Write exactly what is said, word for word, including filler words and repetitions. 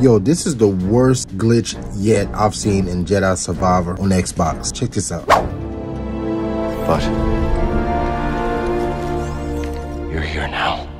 Yo, this is the worst glitch yet I've seen in Jedi Survivor on Xbox. Check this out. But you're here now.